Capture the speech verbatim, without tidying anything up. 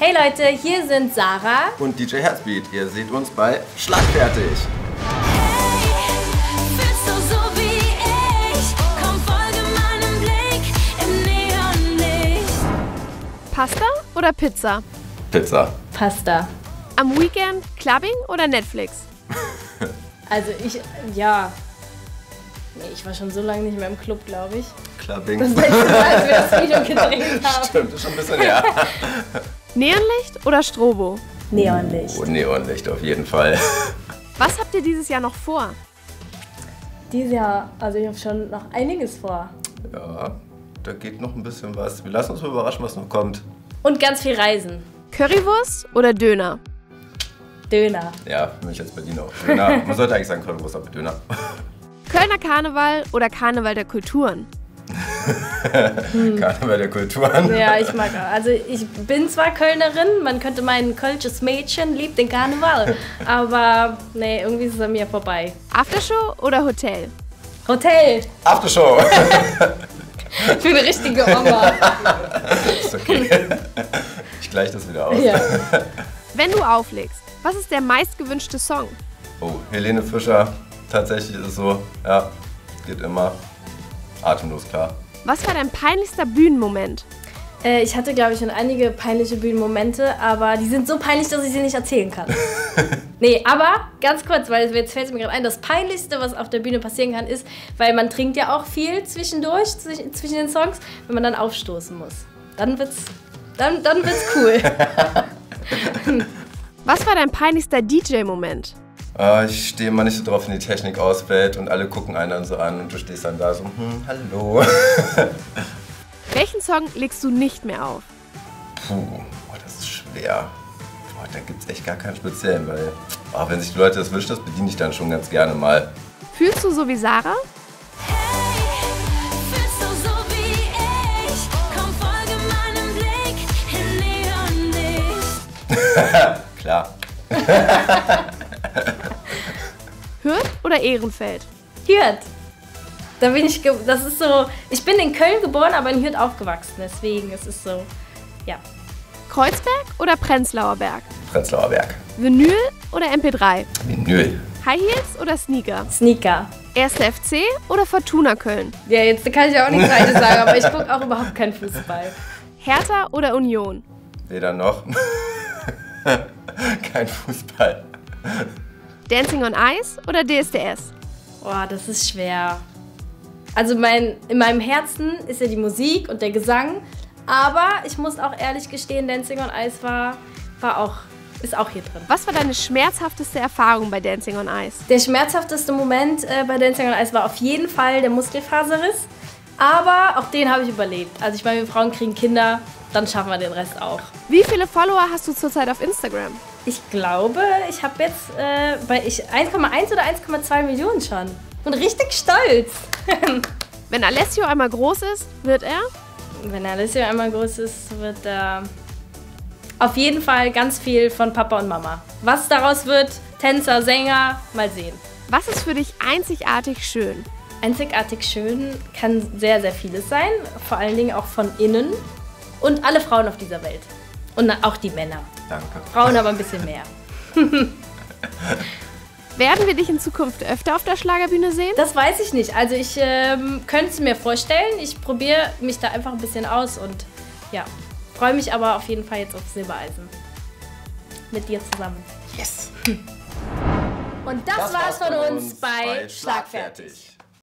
Hey Leute, hier sind Sarah und D J Herzbeat. Ihr seht uns bei Schlagfertig. Pasta oder Pizza? Pizza. Pasta. Am Weekend Clubbing oder Netflix? Also ich, ja. Nee, ich war schon so lange nicht mehr im Club, glaube ich. Clubbing. Das letzte Mal, als wir das Video gedreht haben. Stimmt, ist schon ein bisschen her. Neonlicht oder Strobo? Neonlicht. Oh, Neonlicht auf jeden Fall. Was habt ihr dieses Jahr noch vor? Dieses Jahr, also ich habe schon noch einiges vor. Ja, da geht noch ein bisschen was. Wir lassen uns mal überraschen, was noch kommt. Und ganz viel Reisen. Currywurst oder Döner? Döner. Ja, für mich als Berliner auch Döner. Man sollte eigentlich sagen Currywurst, aber Döner. Kölner Karneval oder Karneval der Kulturen? hm. Karneval der Kulturen. Ja, ich mag auch. Also ich bin zwar Kölnerin, man könnte meinen, kölsches Mädchen liebt den Karneval. Aber nee, irgendwie ist es an mir vorbei. Aftershow oder Hotel? Hotel. Aftershow. Ich bin eine richtige Oma. Ist okay. Ich gleiche das wieder aus. Ja. Wenn du auflegst, was ist der meistgewünschte Song? Oh, Helene Fischer. Tatsächlich ist es so, ja, geht immer. Atemlos, klar. Was war dein peinlichster Bühnenmoment? Äh, ich hatte, glaube ich, schon einige peinliche Bühnenmomente, aber die sind so peinlich, dass ich sie nicht erzählen kann. Nee, aber ganz kurz, weil jetzt fällt es mir gerade ein, das Peinlichste, was auf der Bühne passieren kann, ist, weil man trinkt ja auch viel zwischendurch, zwischen den Songs, wenn man dann aufstoßen muss. Dann wird's, dann, dann wird's cool. Was war dein peinlichster D J-Moment? Uh, ich stehe immer nicht so drauf, wenn die Technik ausfällt und alle gucken einen dann so an und du stehst dann da so, hm, hallo. Welchen Song legst du nicht mehr auf? Puh, oh, das ist schwer. Boah, da gibt's echt gar keinen speziellen, weil oh, wenn sich die Leute das wünschen, das bediene ich dann schon ganz gerne mal. Fühlst du so wie Sarah? Klar. Hürth oder Ehrenfeld? Hürth. Da bin ich, das ist so, ich bin in Köln geboren, aber in Hürth aufgewachsen, deswegen ist es so, ja. Kreuzberg oder Prenzlauer Berg? Prenzlauer Berg. Vinyl oder M P drei? Vinyl. High Heels oder Sneaker? Sneaker. erster F C oder Fortuna Köln? Ja, jetzt kann ich auch nichts Falsches sagen, aber ich gucke auch überhaupt keinen Fußball. Hertha oder Union? Weder noch. Kein Fußball. Dancing on Ice oder D S D S? Boah, das ist schwer. Also mein, in meinem Herzen ist ja die Musik und der Gesang, aber ich muss auch ehrlich gestehen, Dancing on Ice war, war auch, ist auch hier drin. Was war deine schmerzhafteste Erfahrung bei Dancing on Ice? Der schmerzhafteste Moment äh, bei Dancing on Ice war auf jeden Fall der Muskelfaserriss, aber auch den habe ich überlebt. Also ich meine, wir Frauen kriegen Kinder, dann schaffen wir den Rest auch. Wie viele Follower hast du zurzeit auf Instagram? Ich glaube, ich habe jetzt äh, bei ich eins Komma eins oder eins Komma zwei Millionen schon. Und richtig stolz. Wenn Alessio einmal groß ist, wird er? Wenn Alessio einmal groß ist, wird er auf jeden Fall ganz viel von Papa und Mama. Was daraus wird, Tänzer, Sänger, mal sehen. Was ist für dich einzigartig schön? Einzigartig schön kann sehr, sehr vieles sein. Vor allen Dingen auch von innen. Und alle Frauen auf dieser Welt. Und auch die Männer. Danke. Frauen aber ein bisschen mehr. Werden wir dich in Zukunft öfter auf der Schlagerbühne sehen? Das weiß ich nicht. Also ich ähm, könnte es mir vorstellen. Ich probiere mich da einfach ein bisschen aus und ja, freue mich aber auf jeden Fall jetzt auf Silbereisen. Mit dir zusammen. Yes. Und das, das war's von uns bei Schlagfertig.